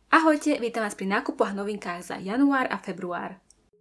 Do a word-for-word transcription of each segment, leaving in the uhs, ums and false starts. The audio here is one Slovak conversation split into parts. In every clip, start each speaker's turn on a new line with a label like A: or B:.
A: Ahojte, vítam vás pri nákupoch a novinkách za január a február.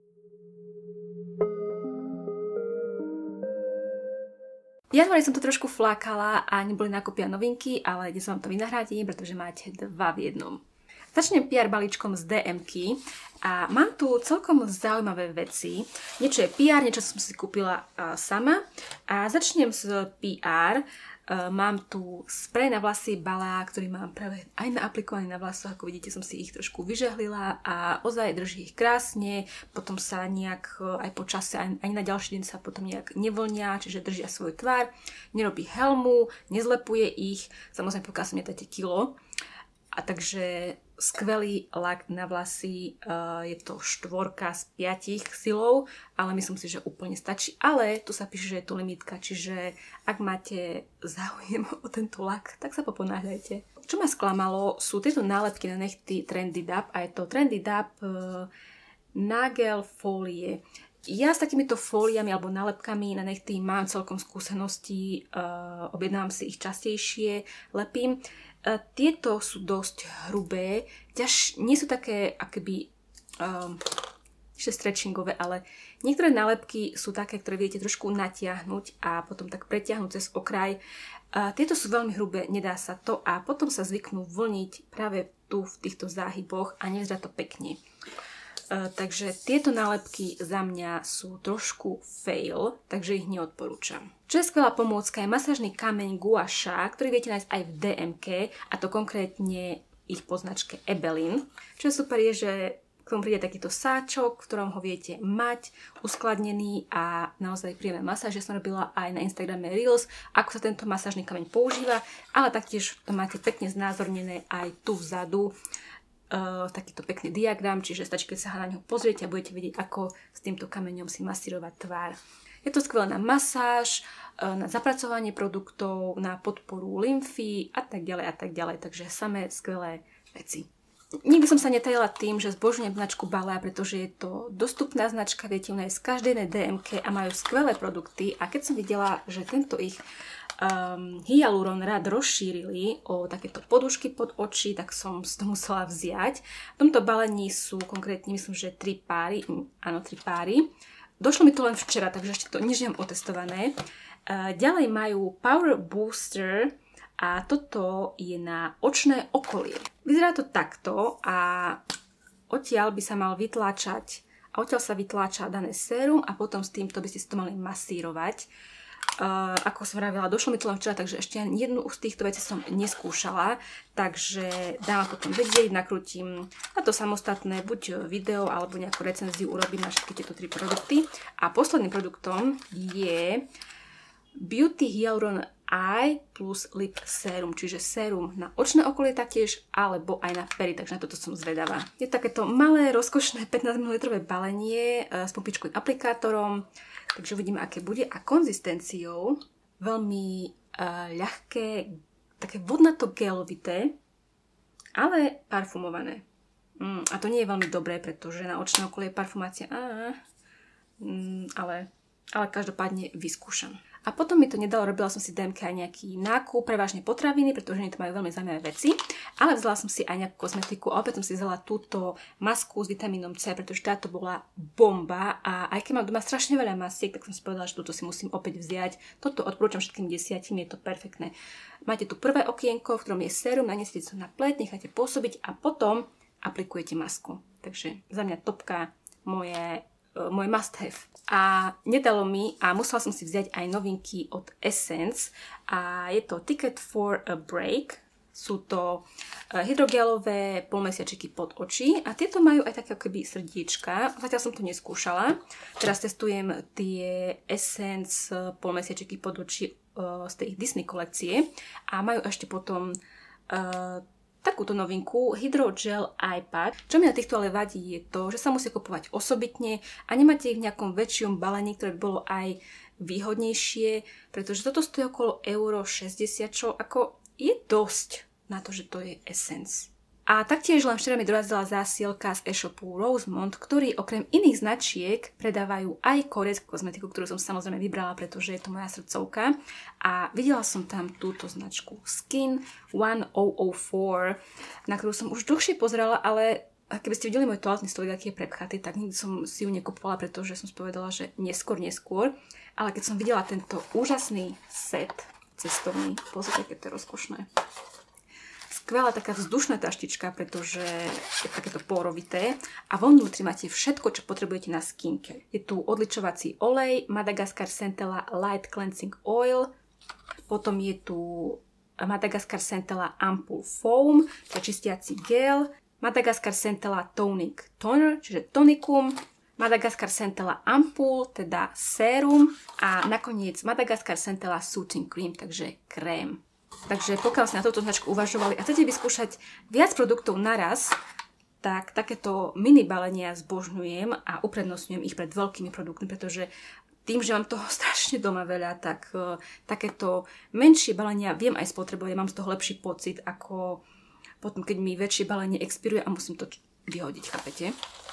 A: V januári som to trošku flákala a neboli nákupy a novinky, ale dnes vám to vynahradím, pretože máte dva v jednom. Začnem pé er balíčkom z dé emky a mám tu celkom zaujímavé veci. Niečo je pé er, niečo som si kúpila uh, sama a začnem s pé er. Uh, mám tu sprej na vlasy Balea, ktorý mám práve aj naaplikovaný na vlasoch, ako vidíte som si ich trošku vyžehlila a ozaj drží ich krásne, potom sa nejak uh, aj po čase, aj, aj na ďalší deň sa potom nejak nevlnia, čiže držia svoj tvar, nerobí helmu, nezlepuje ich, samozrejme pokiaľ sa nedáte kilo. A takže skvelý lak na vlasy, uh, je to štvorka z piatich silou, ale myslím si, že úplne stačí. Ale tu sa píše, že je tu limitka, čiže ak máte záujem o tento lak, tak sa poponáhľajte. Čo ma sklamalo, sú tieto nálepky na nechty Trendy Dab a je to Trendy Dab uh, Nagel Folie. Ja s takýmito fóliami alebo nálepkami na nechty mám celkom skúsenosti, uh, objednávam si ich častejšie, lepím. Uh, tieto sú dosť hrubé, ťaž, nie sú také akoby um, ešte stretchingové, ale niektoré nálepky sú také, ktoré viete trošku natiahnuť a potom tak pretiahnuť cez okraj. Uh, tieto sú veľmi hrubé, nedá sa to a potom sa zvyknú vlniť práve tu v týchto záhyboch a nevyzerá to pekne. Uh, takže tieto nálepky za mňa sú trošku fail, takže ich neodporúčam. Čo je skvelá pomôcka, je masážny kameň Gua Sha, ktorý viete nájsť aj v dé emke, a to konkrétne ich poznačke Ebelin. Čo je super je, že k tomu príde takýto sáčok, v ktorom ho viete mať uskladnený a naozaj príjemná masáž. Ja som robila aj na Instagrame Reels, ako sa tento masážny kameň používa, ale taktiež to máte pekne znázornené aj tu vzadu. Uh, takýto pekný diagram, čiže stačí, keď sa na ňo pozriete a budete vedieť, ako s týmto kameňom si masírovať tvár. Je to skvelé na masáž, uh, na zapracovanie produktov, na podporu lymfy a tak ďalej a tak ďalej, takže samé skvelé veci. Nikdy som sa netajila tým, že zbožňujem značku Balea, pretože je to dostupná značka, viete ju nájsť z každej dé emke a majú skvelé produkty a keď som videla, že tento ich Um, hyaluron rád rozšírili o takéto podušky pod oči, tak som si to musela vziať. V tomto balení sú konkrétne, myslím, že tri páry. Áno, tri páry. Došlo mi to len včera, takže ešte to nič nemám otestované. Uh, ďalej majú Power Booster a toto je na očné okolie. Vyzerá to takto a odtiaľ by sa mal vytláčať a odtiaľ sa vytláča dané sérum a potom s týmto by ste si to mali masírovať. Uh, ako som vravila, došlo mi to len včera, takže ešte jednu z týchto vecí som neskúšala, takže dám potom vedieť, nakrútim na to samostatné, buď video alebo nejakú recenziu urobím na všetky tieto tri produkty. A posledným produktom je Beauty Hyaluron Eye plus Lip Serum, čiže sérum na očné okolie taktiež, alebo aj na pery, takže na toto som zvedavá. Je takéto malé, rozkošné pätnásť mililitrové balenie uh, s pumpičkovým aplikátorom. Takže uvidíme, aké bude. A konzistenciou veľmi uh, ľahké, také vodnato-gelovité, ale parfumované. Mm, a to nie je veľmi dobré, pretože na očné okolie je parfumácia. Á, mm, ale, ale každopádne vyskúšam. A potom mi to nedalo, robila som si dé emke aj nejaký nákup, prevažne potraviny, pretože oni to majú veľmi zaujímavé veci. Ale vzala som si aj nejakú kozmetiku a opäť som si vzala túto masku s vitamínom C, pretože táto bola bomba a aj keď mám doma strašne veľa masiek, tak som si povedala, že túto si musím opäť vziať. Toto odporúčam všetkým desiatim, je to perfektné. Máte tu prvé okienko, v ktorom je sérum, naniesiete to na pleť, necháte pôsobiť a potom aplikujete masku. Takže za mňa topka, moje môj must have. A nedalo mi a musela som si vziať aj novinky od Essence a je to Ticket for a Break. Sú to hydrogelové polmesiačiky pod oči a tieto majú aj také akoby srdiečka. Zatiaľ som to neskúšala. Teraz testujem tie Essence polmesiačiky pod oči z tej Disney kolekcie a majú ešte potom uh, takúto novinku Hydrogel Eye Pack. Čo mi na týchto ale vadí je to, že sa musí kupovať osobitne a nemáte ich v nejakom väčšom balení, ktoré by bolo aj výhodnejšie, pretože toto stojí okolo euro šesťdesiat, čo ako je dosť na to, že to je Essence. A taktiež len včera mi dorazila zásielka z e-shopu Rosemont, ktorí okrem iných značiek predávajú aj korejskú kozmetiku, ktorú som samozrejme vybrala, pretože je to moja srdcovka. A videla som tam túto značku Skin one thousand four, na ktorú som už dlhšie pozerala, ale keby ste videli môj toaletný stolík, aký je prepchatý, tak nikdy som si ju nekupovala, pretože som si povedala, že neskôr, neskôr. Ale keď som videla tento úžasný set cestovný, pozrite, aké to je rozkošné. Skvelá taká vzdušná taštička, pretože je takéto porovité a vnútri máte všetko, čo potrebujete na skincare. Je tu odličovací olej, Madagascar Centella Light Cleansing Oil, potom je tu Madagascar Centella Ampoule Foam, to je čistiaci gel, Madagascar Centella Tonic Toner, čiže tonikum, Madagascar Centella Ampoule, teda sérum a nakoniec Madagascar Centella Soothing Cream, takže krém. Takže pokiaľ ste na túto značku uvažovali a chcete vyskúšať viac produktov naraz, tak takéto mini balenia zbožňujem a uprednostňujem ich pred veľkými produktmi, pretože tým, že mám toho strašne doma veľa, tak uh, takéto menšie balenia viem aj spotrebovať, mám z toho lepší pocit, ako potom, keď mi väčšie balenie expiruje a musím to vyhodiť, chápete?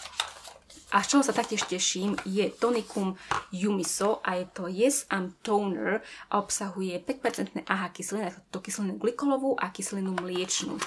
A: A z čoho sa taktiež teším, je tonikum Yumiso a je to Yes I'm Toner a obsahuje päť percent á há kyselinu, to kyselinu glykolovú a kyselinu mliečnú.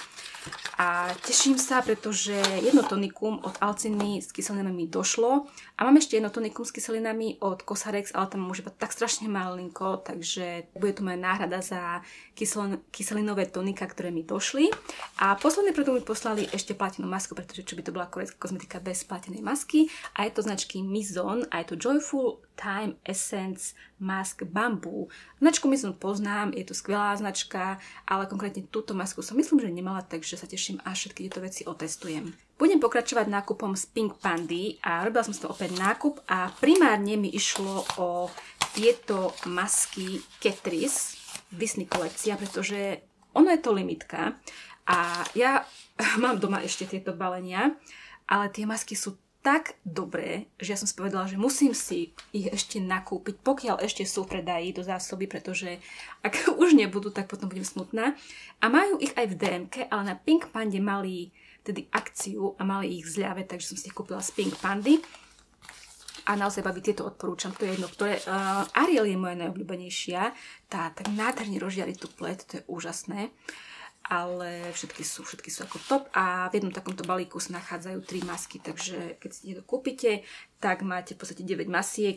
A: A teším sa, pretože jedno tonikum od Alciny s kyselinami mi došlo a mám ešte jedno tonikum s kyselinami od Cosrx, ale tam mám už iba tak strašne malinko, takže bude to moja náhrada za kyselin, kyselinové tonika, ktoré mi došli. A posledný produkt mi poslali ešte platenú masku, pretože čo by to bola korejská kozmetika bez platenej masky. A je to značky Mizon a je to Joyful Time Essence Mask Bamboo. Značku Mizon poznám, je to skvelá značka, ale konkrétne túto masku som myslím, že nemala, takže sa teším, až všetky tieto veci otestujem. Budem pokračovať nákupom z Pink Pandy a robila som si to opäť nákup a primárne mi išlo o tieto masky Catrice Disney kolekcia, pretože ono je to limitka a ja mám doma ešte tieto balenia, ale tie masky sú tak dobré, že ja som si povedala, že musím si ich ešte nakúpiť, pokiaľ ešte sú v predaji do zásoby, pretože ak už nebudú, tak potom budem smutná. A majú ich aj v dé emke, ale na Pink Pande mali tedy akciu a mali ich v zľave, takže som si ich kúpila z Pink Pandy. A naozaj, babi, tieto odporúčam. To je jedno, ktoré... Uh, Ariel je moja najobľúbenejšia. Tá tak nádherne rozžiari tú pleť, to je úžasné. Ale všetky sú, všetky sú ako top a v jednom takomto balíku sa nachádzajú tri masky, takže keď si to kúpite, tak máte v podstate deväť masiek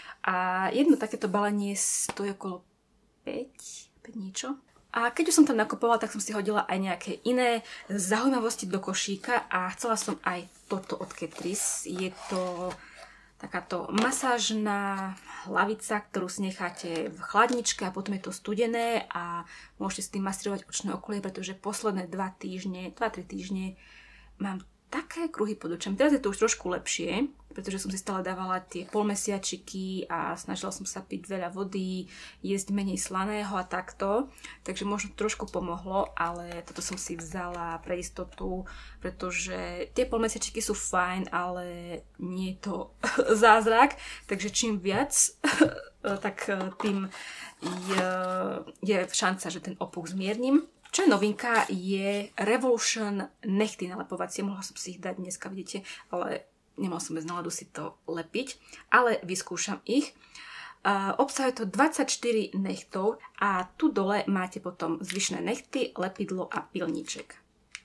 A: a jedno takéto balenie stojí okolo päť, päť niečo. A keď už som tam nakupovala, tak som si hodila aj nejaké iné zaujímavosti do košíka a chcela som aj toto od Catrice. Je to takáto masážna hlavica, ktorú si necháte v chladničke a potom je to studené a môžete s tým masírovať očné okolie, pretože posledné dva týždne, dva tri týždne mám také kruhy pod očami. Teraz je to už trošku lepšie, pretože som si stále dávala tie polmesiačiky a snažila som sa piť veľa vody, jesť menej slaného a takto. Takže možno trošku pomohlo, ale toto som si vzala pre istotu, pretože tie polmesiačiky sú fajn, ale nie je to zázrak. Takže čím viac, tak tým je, je šanca, že ten opuch zmiernim. Čo je novinka, je Revolution nechty nalepovacie. Mohla som si ich dať dneska, vidíte, ale nemal som bez náladu si to lepiť. Ale vyskúšam ich. Uh, obsahuje to dvadsaťštyri nechtov a tu dole máte potom zvyšné nechty, lepidlo a pilníček.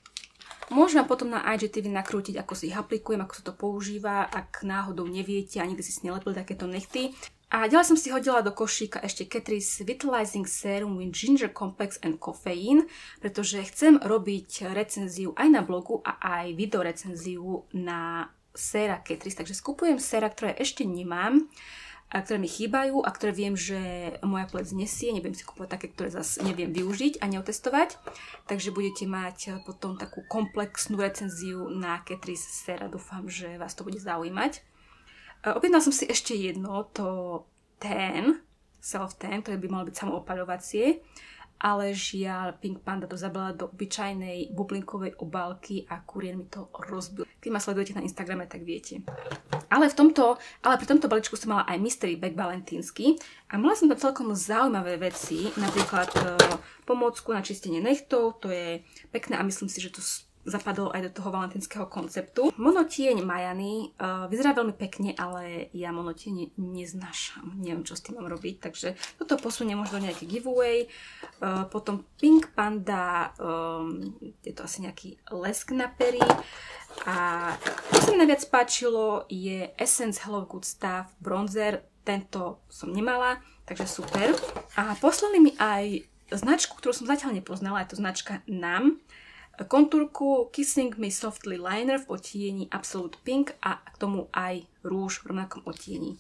A: Môžem vám potom na í gé té vé nakrútiť, ako si ich aplikujem, ako sa to používa, ak náhodou neviete a nikdy si si nelepili takéto nechty. A ďalej som si hodila do košíka ešte Catrice Vitalizing Serum with Ginger Complex and Caffeine, pretože chcem robiť recenziu aj na blogu a aj videorecenziu na séra Catrice. Takže skupujem séra, ktoré ešte nemám, a ktoré mi chýbajú a ktoré viem, že moja pleť znesie. Nebudem si kúpovať také, ktoré zase neviem využiť a neotestovať. Takže budete mať potom takú komplexnú recenziu na Catrice séra. Dúfam, že vás to bude zaujímať. Objednala som si ešte jedno, to Tan, Self Tan, ktoré by malo byť samoopaľovacie, ale žiaľ Pink Panda to zabala do obyčajnej bublinkovej obálky a kuriér mi to rozbil. Keď ma sledujete na Instagrame, tak viete. Ale, v tomto, ale pri tomto balíčku som mala aj Mystery Bag valentínsky a mala som tam celkom zaujímavé veci, napríklad e, pomôcku na čistenie nechtov, to je pekné a myslím si, že to zapadol aj do toho valentínskeho konceptu. Monotieň Majany uh, vyzerá veľmi pekne, ale ja monotieň neznášam. Neviem, čo s tým mám robiť, takže toto posunie možno nejaký giveaway. Uh, potom Pink Panda, um, je to asi nejaký lesk na pery. A čo sa mi najviac páčilo je Essence Hello Good Stuff Bronzer. Tento som nemala, takže super. A poslali mi aj značku, ktorú som zatiaľ nepoznala, je to značka Nam. Kontúrku Kissing Me Softly Liner v odtieni Absolute Pink a k tomu aj rúž v rovnakom odtieni.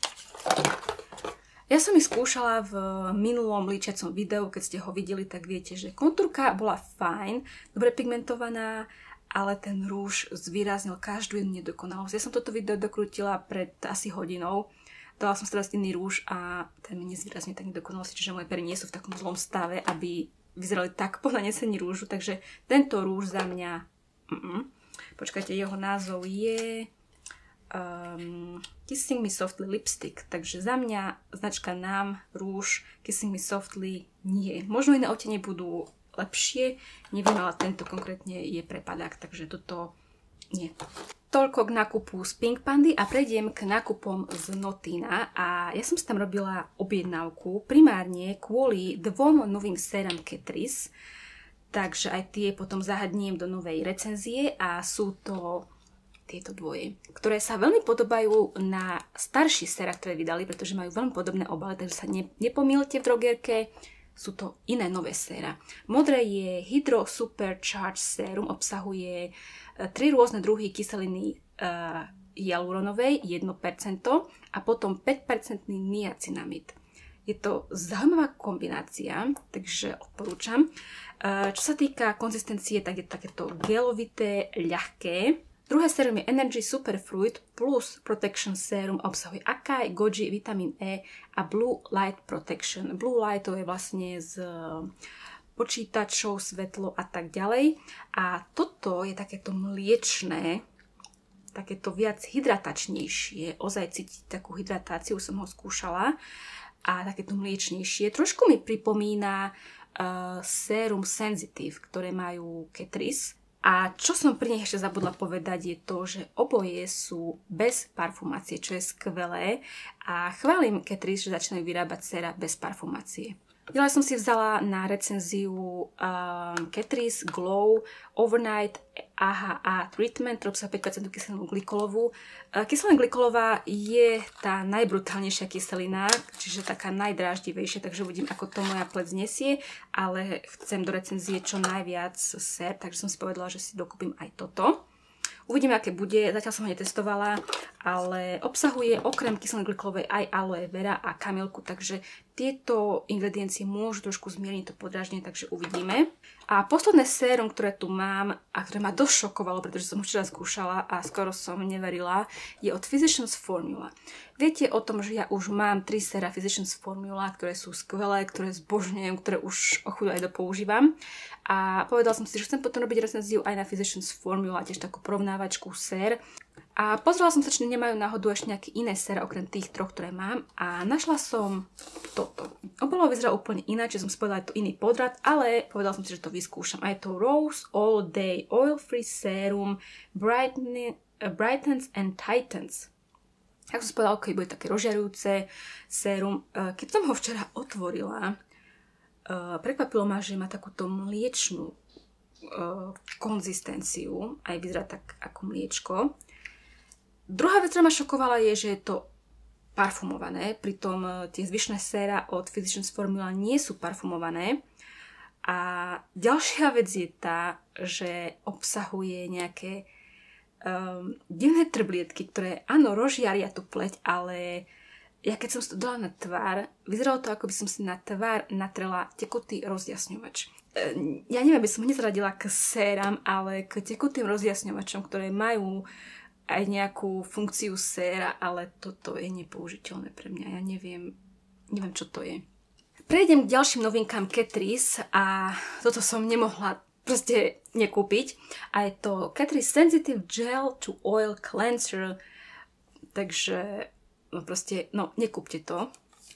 A: Ja som ich skúšala v minulom líčiacom videu, keď ste ho videli, tak viete, že kontúrka bola fajn, dobre pigmentovaná, ale ten rúž zvýraznil každú jednu nedokonalosť. Ja som toto video dokrútila pred asi hodinou. Dala som teraz iný rúž a ten mi nezvýraznil tak nedokonalosti, čiže moje pery nie sú v takom zlom stave, aby vyzerali tak po nanesení rúžu, takže tento rúž za mňa... Mm-mm. Počkajte, jeho názov je um, Kissing Me Softly Lipstick, takže za mňa značka Nam rúž Kissing Me Softly nie. Možno iné odtiene budú lepšie, neviem, ale tento konkrétne je prepadák, takže toto nie. Toľko k nákupu z Pink Pandy a prejdem k nákupom z Notina a ja som si tam robila objednávku primárne kvôli dvom novým séram Catrice, takže aj tie potom zahadniem do novej recenzie a sú to tieto dvoje, ktoré sa veľmi podobajú na staršie séra, ktoré vydali, pretože majú veľmi podobné obaly, takže sa ne, nepomýlte v drogerke, sú to iné nové séra. Modré je Hydro Supercharged Serum, obsahuje tri rôzne druhy kyseliny uh, hyaluronovej, jedno percento a potom päť percent niacinamid. Je to zaujímavá kombinácia, takže odporúčam. Uh, čo sa týka konzistencie, tak je takéto gelovité, ľahké. Druhé sérum je Energy Superfruit plus Protection Serum, obsahuje Acai, Goji, vitamín E a Blue Light Protection. Blue Light to je vlastne z počítačov, svetlo a tak ďalej. A toto je takéto mliečné, takéto viac hydratačnejšie. Ozaj cítiť takú hydratáciu, som ho skúšala. A takéto mliečnejšie. Trošku mi pripomína uh, sérum Sensitive, ktoré majú Catrice. A čo som pri nich ešte zabudla povedať je to, že oboje sú bez parfumácie, čo je skvelé. A chválim Catrice, že začínajú vyrábať séra bez parfumácie. Ďalej som si vzala na recenziu um, Catrice Glow Overnight á há á Treatment, ktorý obsahuje päť percent kyselinu glykolovú. Uh, kyselina glykolová je tá najbrutálnejšia kyselina, čiže taká najdráždivejšia, takže uvidím, ako to moja pleť znesie, ale chcem do recenzie čo najviac sér, takže som si povedala, že si dokúpim aj toto. Uvidíme, aké bude, zatiaľ som ho netestovala, ale obsahuje okrem kyseliny glykolovej aj aloe vera a kamilku, takže tieto ingrediencie môžu trošku zmierniť to podráždenie, takže uvidíme. A posledné sérum, ktoré tu mám a ktoré ma dosť šokovalo, pretože som včera skúšala a skoro som neverila, je od Physicians Formula. Viete o tom, že ja už mám tri séra Physicians Formula, ktoré sú skvelé, ktoré zbožňujem, ktoré už o chudu aj dopoužívam. A povedala som si, že chcem potom robiť recenziu aj na Physicians Formula, tiež takú porovnávačku sér. A pozrela som sa, či nemajú náhodou ešte nejaké iné séra okrem tých troch, ktoré mám. A našla som toto. Obalo vyzerá úplne ináč, že som spovedala to iný podrat, ale povedala som si, že to vyskúšam. A je to Rose All Day Oil Free Serum Brighten, uh, Brightens and Tightens. Ako som povedala, ok, bude také rozžiarujúce sérum. Uh, keď som ho včera otvorila, uh, prekvapilo ma, že má takúto mliečnú uh, konzistenciu. Aj vyzerá tak ako mliečko. Druhá vec, ktorá ma šokovala, je, že je to parfumované, pritom tie zvyšné séra od Physicians Formula nie sú parfumované. A ďalšia vec je tá, že obsahuje nejaké um, divné trblietky, ktoré áno, rozžiaria tú pleť, ale ja keď som si to dala na tvár, vyzeralo to, ako by som si na tvár natrela tekutý rozjasňovač. Ja neviem, by som nezaradila k séram, ale k tekutým rozjasňovačom, ktoré majú aj nejakú funkciu séra, ale toto je nepoužiteľné pre mňa. Ja neviem, neviem, čo to je. Prejdem k ďalším novinkám Catrice a toto som nemohla proste nekúpiť. A je to Catrice Sensitive Gel to Oil Cleanser. Takže, no proste, no nekúpte to.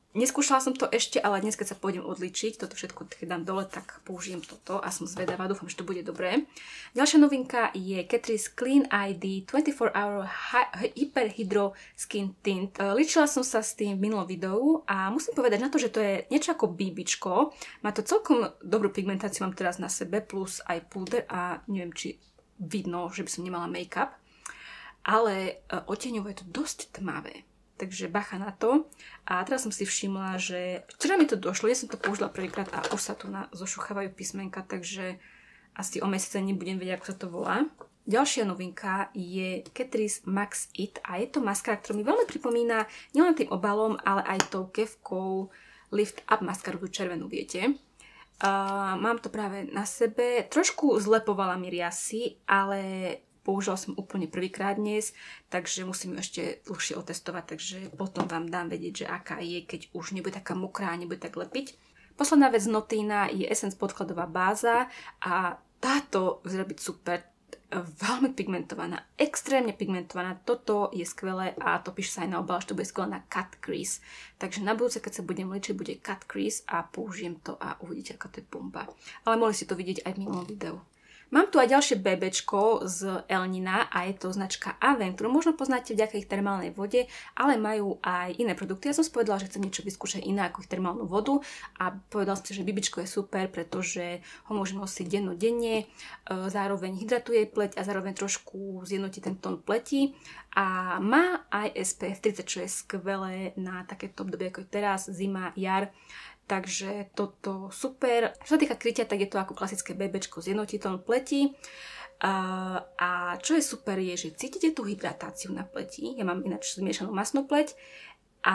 A: Neskúšala som to ešte, ale dnes, keď sa pôjdem odličiť, toto všetko keď dám dole, tak použijem toto a som zvedavá, dúfam, že to bude dobré. Ďalšia novinka je Catrice Clean í dé dvadsaťštyri hour Hyper Hydro Skin Tint. Líčila som sa s tým v minulom videu a musím povedať na to, že to je niečo ako bíbičko. Má to celkom dobrú pigmentáciu, mám teraz na sebe, plus aj púder a neviem, či vidno, že by som nemala make-up. Ale odtieňovo je to dosť tmavé. Takže bacha na to. A teraz som si všimla, že včera mi to došlo, ja som to použila prvýkrát a už sa tu na, zošuchávajú písmenka, takže asi o mesiace nebudem vedieť, ako sa to volá. Ďalšia novinka je Catrice Max It a je to maskara, ktorá mi veľmi pripomína nielen tým obalom, ale aj tou kefkou Lift Up maskaru, tú červenú, viete. Uh, mám to práve na sebe. Trošku zlepovala mi riasy, ale použila som úplne prvýkrát dnes, takže musím ju ešte dlhšie otestovať, takže potom vám dám vedieť, že aká je, keď už nebude taká mokrá a nebude tak lepiť. Posledná vec z Notina je Essence podkladová báza a táto vyzerá byť super, veľmi pigmentovaná, extrémne pigmentovaná. Toto je skvelé a to píše sa aj na obale, že to bude skvelé na cut crease. Takže na budúce, keď sa budem ličiť, bude cut crease a použijem to a uvidíte, aká to je bomba. Ale mohli ste to vidieť aj v minulom videu. Mám tu aj ďalšie bébečko z Elnina a je to značka Aven, ktorú možno poznáte vďaka ich termálnej vode, ale majú aj iné produkty. Ja som si povedala, že chcem niečo vyskúšať iné ako ich termálnu vodu a povedala som si, že bíbičko je super, pretože ho môžem nosiť dennodenne, zároveň hydratuje pleť a zároveň trošku zjednotí ten tón pleti a má aj es pé ef tridsať, čo je skvelé na takéto obdobie ako je teraz, zima, jar. Takže toto super. Čo sa týka krytia, tak je to ako klasické bébečko s jednotiteľom pleti. Uh, a čo je super je, že cítite tú hydratáciu na pleti. Ja mám ináč zmiešanú masnú pleť. A,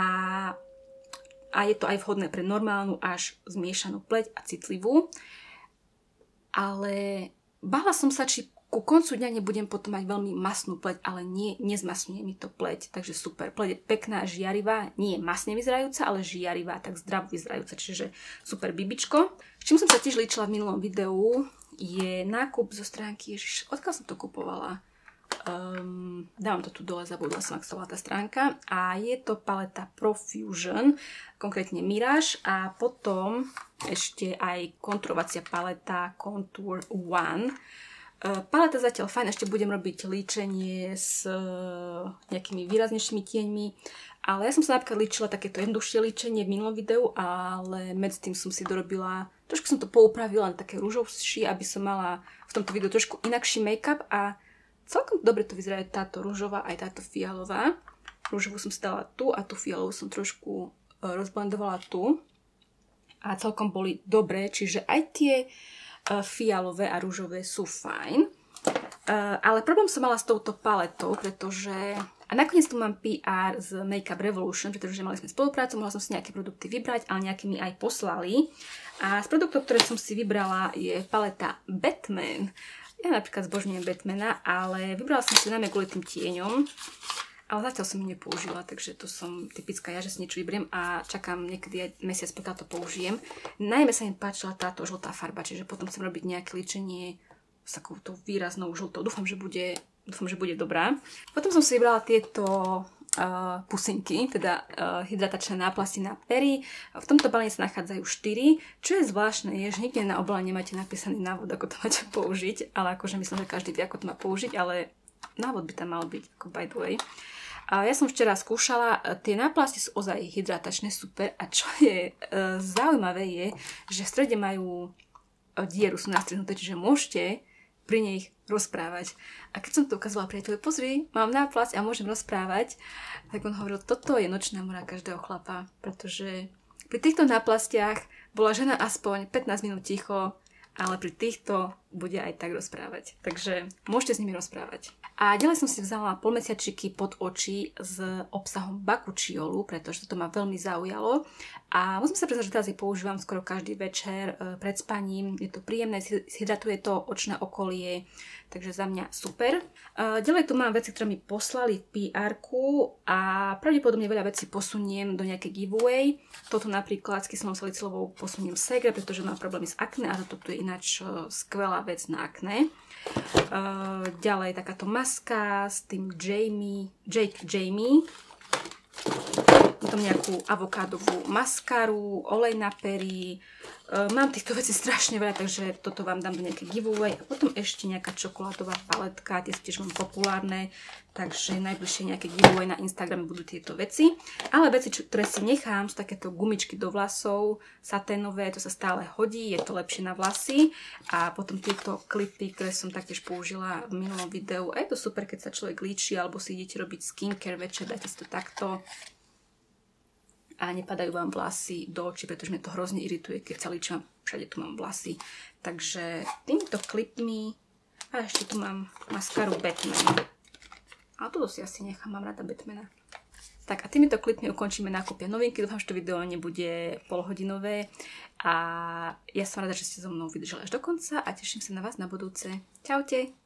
A: a je to aj vhodné pre normálnu až zmiešanú pleť a citlivú. Ale bála som sa, či ku koncu dňa nebudem potom mať veľmi masnú pleť, ale nie, nezmasňuje mi to pleť, takže super. Pleť je pekná, žiarivá, nie je masne vyzerajúca, ale žiarivá, tak zdravo vyzerajúca, čiže super bibičko. S čím som sa tiež líčila v minulom videu, je nákup zo stránky, ježiš, odkiaľ som to kupovala? Um, dávam to tu dole, zabudla som, ak sa volá tá stránka. A je to paleta Profusion, konkrétne Mirage a potom ešte aj kontúrovacia paleta Contour One. Paleta zatiaľ fajn, ešte budem robiť líčenie s nejakými výraznejšími tieňmi, ale ja som sa napríklad líčila takéto jednoduchšie líčenie v minulom videu, ale medzi tým som si dorobila, trošku som to poupravila na také rúžovšie, aby som mala v tomto videu trošku inakší make-up a celkom dobre to vyzerá táto rúžová aj táto fialová. Rúžovú som si dala tu a tú fialovú som trošku rozblendovala tu a celkom boli dobré, čiže aj tie fialové a rúžové sú fajn. Uh, ale problém som mala s touto paletou, pretože... A nakoniec tu mám pé er z Makeup Revolution, pretože mali sme spoluprácu, mohla som si nejaké produkty vybrať, ale nejaké mi aj poslali. A z produktov, ktoré som si vybrala, je paleta Batman. Ja napríklad zbožňujem Batmana, ale vybrala som si najmä kvôli tým tieňom. Ale zatiaľ som ju nepoužila, takže to som typická ja, že si niečo vyberiem a čakám niekedy aj mesiac, pokiaľ to použijem. Najmä sa im páčila táto žltá farba, čiže potom chcem robiť nejaké líčenie s takouto výraznou žltou. Dúfam, že bude, dúfam, že bude dobrá. Potom som si vybrala tieto uh, pusinky, teda uh, hydratačné náplasti na pery. V tomto balení sa nachádzajú štyri. Čo je zvláštne, je, že nikde na obale nemáte napísaný návod, ako to máte použiť, ale akože myslím, že každý vie, ako to má použiť, ale návod by tam mal byť, ako by the way. A ja som včera skúšala, tie náplasti sú ozaj hydratačné, super. A čo je e, zaujímavé je, že v strede majú dieru, sú nastrihnuté, čiže môžete pri nej rozprávať. A keď som to ukázala priateľovi, pozri, mám náplasť a môžem rozprávať, tak on hovoril, toto je nočná mora každého chlapa, pretože pri týchto náplastiach bola žena aspoň pätnásť minút ticho, ale pri týchto bude aj tak rozprávať. Takže môžete s nimi rozprávať. A ďalej som si vzala polmesiačiky pod oči s obsahom bakučiolu, pretože toto ma veľmi zaujalo. A musím sa priznať, že teraz ich používam skoro každý večer pred spaním. Je to príjemné, hydratuje to očné okolie, takže za mňa super. Ďalej tu mám veci, ktoré mi poslali v pé erku a pravdepodobne veľa vecí posuniem do nejakej giveaway. Toto napríklad s kyselou salicylovou posuniem Segre, pretože mám problémy s akné a toto je ináč skvelá vec na akné. Uh, ďalej takáto maska s tým Jamie, Jake Jamie. potom nejakú avokádovú maskaru, olej na pery. Uh, mám týchto vecí strašne veľa, takže toto vám dám do nejaké giveaway. A potom ešte nejaká čokoládová paletka, tie sú tiež veľmi populárne, takže najbližšie nejaké giveaway na Instagrame budú tieto veci. Ale veci, čo, ktoré si nechám, sú takéto gumičky do vlasov, saténové, to sa stále hodí, je to lepšie na vlasy. A potom tieto klipy, ktoré som taktiež použila v minulom videu. A je to super, keď sa človek líči, alebo si idete robiť skincare večer, dajte si to takto. A nepadajú vám vlasy do očí, pretože mňa to hrozne irituje, keď sa líčim, všade tu mám vlasy. Takže týmito klipmi, a ešte tu mám maskaru Batman. A toto si asi nechám, mám rada Batmana. Tak a týmito klipmi ukončíme nákupy a novinky. Dúfam, že to video nebude polhodinové. A ja som rada, že ste so mnou vydržali až do konca a teším sa na vás na budúce. Čaute!